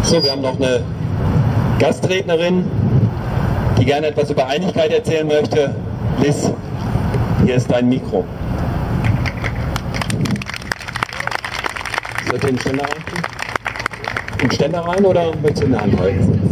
So, wir haben noch eine Gastrednerin, die gerne etwas über Einigkeit erzählen möchte. Liz, hier ist dein Mikro. Soll ich den Ständer rein? Den Ständer rein oder möchtest du in der Hand halten?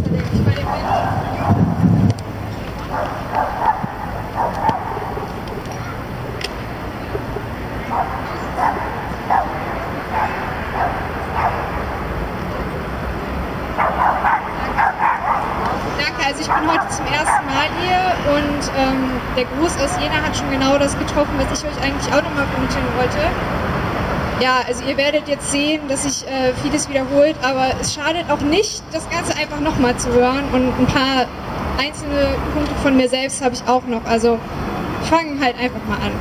Also ich bin heute zum ersten Mal hier und der Gruß aus Jena hat schon genau das getroffen, was ich euch eigentlich auch nochmal vermitteln wollte. Ja, also ihr werdet jetzt sehen, dass sich vieles wiederholt, aber es schadet auch nicht, das Ganze einfach nochmal zu hören, und ein paar einzelne Punkte von mir selbst habe ich auch noch, also fangen halt einfach mal an.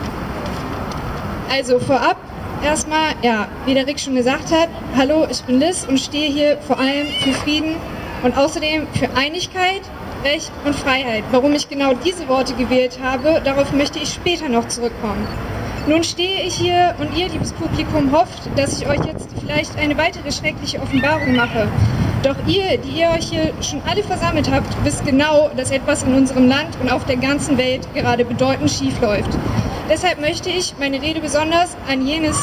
Also vorab erstmal, ja, wie der Rick schon gesagt hat, hallo, ich bin Liz und stehe hier vor allem für Frieden und außerdem für Einigkeit, Recht und Freiheit. Warum ich genau diese Worte gewählt habe, darauf möchte ich später noch zurückkommen. Nun stehe ich hier und ihr, liebes Publikum, hofft, dass ich euch jetzt vielleicht eine weitere schreckliche Offenbarung mache. Doch ihr, die ihr euch hier schon alle versammelt habt, wisst genau, dass etwas in unserem Land und auf der ganzen Welt gerade bedeutend schief läuft. Deshalb möchte ich meine Rede besonders an jenes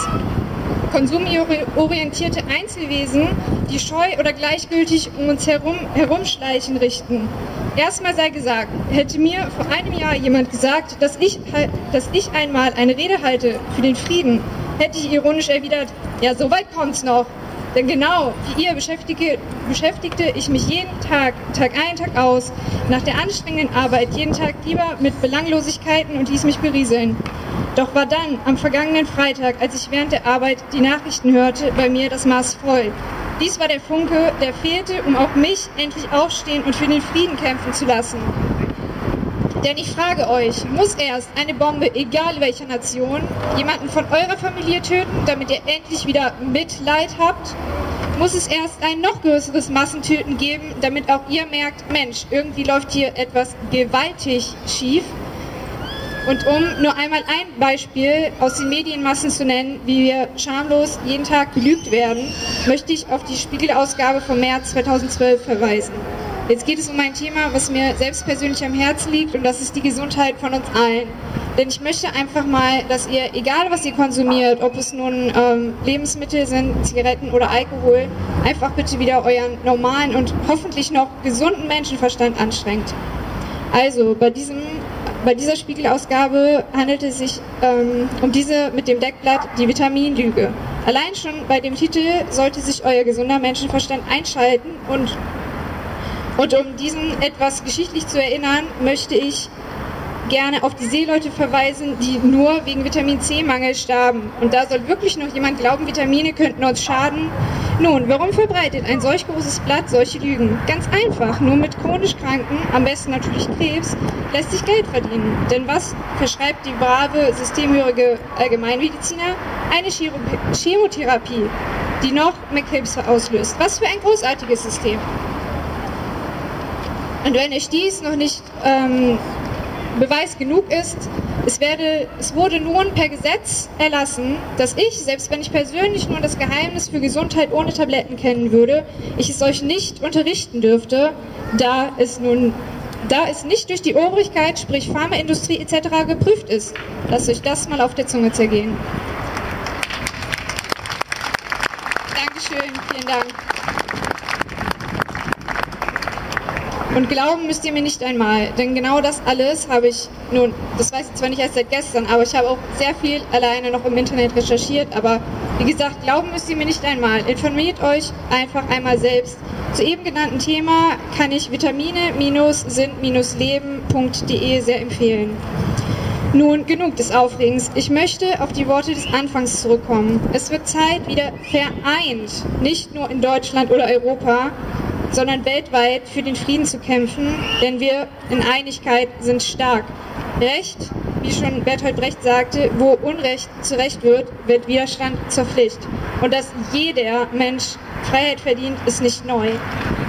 konsumorientierte Einzelwesen, die scheu oder gleichgültig um uns herumschleichen, richten. Erstmal sei gesagt, hätte mir vor einem Jahr jemand gesagt, dass ich einmal eine Rede halte für den Frieden, hätte ich ironisch erwidert, ja, so weit kommt's noch. Denn genau wie ihr beschäftigte ich mich jeden Tag, Tag ein, Tag aus, nach der anstrengenden Arbeit jeden Tag lieber mit Belanglosigkeiten und ließ mich berieseln. Doch war dann, am vergangenen Freitag, als ich während der Arbeit die Nachrichten hörte, bei mir das Maß voll. Dies war der Funke, der fehlte, um auch mich endlich aufstehen und für den Frieden kämpfen zu lassen. Denn ich frage euch, muss erst eine Bombe, egal welcher Nation, jemanden von eurer Familie töten, damit ihr endlich wieder Mitleid habt? Muss es erst ein noch größeres Massentöten geben, damit auch ihr merkt, Mensch, irgendwie läuft hier etwas gewaltig schief? Und um nur einmal ein Beispiel aus den Medienmassen zu nennen, wie wir schamlos jeden Tag belügt werden, möchte ich auf die Spiegel-Ausgabe vom März 2012 verweisen. Jetzt geht es um ein Thema, was mir selbst persönlich am Herzen liegt, und das ist die Gesundheit von uns allen. Denn ich möchte einfach mal, dass ihr, egal was ihr konsumiert, ob es nun Lebensmittel sind, Zigaretten oder Alkohol, einfach bitte wieder euren normalen und hoffentlich noch gesunden Menschenverstand anstrengt. Also bei dieser Spiegel-Ausgabe handelt es sich um diese mit dem Deckblatt die Vitaminlüge. Allein schon bei dem Titel sollte sich euer gesunder Menschenverstand einschalten, und um diesen etwas geschichtlich zu erinnern, möchte ich gerne auf die Seeleute verweisen, die nur wegen Vitamin-C-Mangel starben. Und da soll wirklich noch jemand glauben, Vitamine könnten uns schaden? Nun, warum verbreitet ein solch großes Blatt solche Lügen? Ganz einfach, nur mit chronisch Kranken, am besten natürlich Krebs, lässt sich Geld verdienen. Denn was verschreibt die brave, systemhörige Allgemeinmediziner? Eine Chemotherapie, die noch mehr Krebs auslöst. Was für ein großartiges System. Und wenn euch dies noch nicht Beweis genug ist, es wurde nun per Gesetz erlassen, dass ich, selbst wenn ich persönlich nur das Geheimnis für Gesundheit ohne Tabletten kennen würde, ich es euch nicht unterrichten dürfte, da es nicht durch die Obrigkeit, sprich Pharmaindustrie etc. geprüft ist. Lasst euch das mal auf der Zunge zergehen. Dankeschön, vielen Dank. Und glauben müsst ihr mir nicht einmal, denn genau das alles habe ich, nun, das weiß ich zwar nicht erst seit gestern, aber ich habe auch sehr viel alleine noch im Internet recherchiert, aber wie gesagt, glauben müsst ihr mir nicht einmal. Informiert euch einfach einmal selbst. Zu eben genannten Thema kann ich vitamine-sind-leben.de sehr empfehlen. Nun, genug des Aufregens. Ich möchte auf die Worte des Anfangs zurückkommen. Es wird Zeit, wieder vereint, nicht nur in Deutschland oder Europa, sondern weltweit für den Frieden zu kämpfen, denn wir in Einigkeit sind stark. Recht, wie schon Bertolt Brecht sagte, wo Unrecht zu Recht wird, wird Widerstand zur Pflicht. Und dass jeder Mensch Freiheit verdient, ist nicht neu.